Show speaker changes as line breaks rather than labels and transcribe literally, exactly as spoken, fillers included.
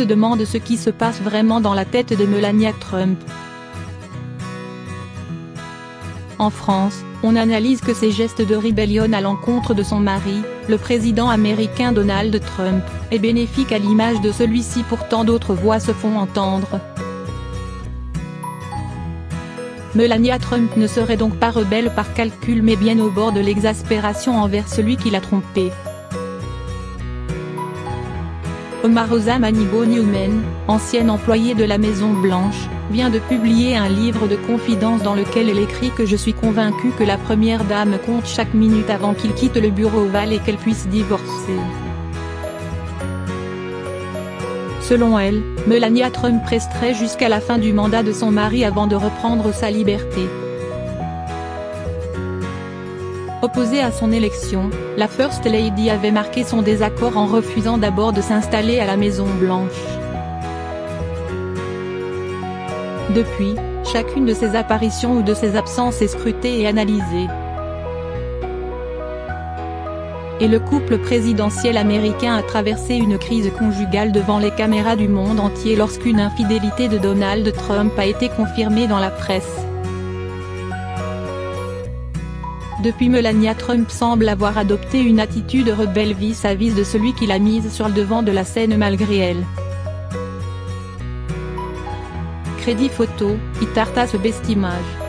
se demande ce qui se passe vraiment dans la tête de Melania Trump. En France, on analyse que ces gestes de rébellion à l'encontre de son mari, le président américain Donald Trump, est bénéfique à l'image de celui-ci. Pourtant d'autres voix se font entendre. Melania Trump ne serait donc pas rebelle par calcul mais bien au bord de l'exaspération envers celui qui l'a trompée. Omarosa Manibo-Newman, ancienne employée de la Maison Blanche, vient de publier un livre de confidences dans lequel elle écrit que « Je suis convaincue que la première dame compte chaque minute avant qu'il quitte le bureau ovale et qu'elle puisse divorcer ». Selon elle, Melania Trump resterait jusqu'à la fin du mandat de son mari avant de reprendre sa liberté. Opposée à son élection, la First Lady avait marqué son désaccord en refusant d'abord de s'installer à la Maison Blanche. Depuis, chacune de ses apparitions ou de ses absences est scrutée et analysée. Et le couple présidentiel américain a traversé une crise conjugale devant les caméras du monde entier lorsqu'une infidélité de Donald Trump a été confirmée dans la presse. Depuis, Melania Trump semble avoir adopté une attitude rebelle vis-à-vis de celui qui l'a mise sur le devant de la scène malgré elle. Crédit photo, Itartas Bestimage.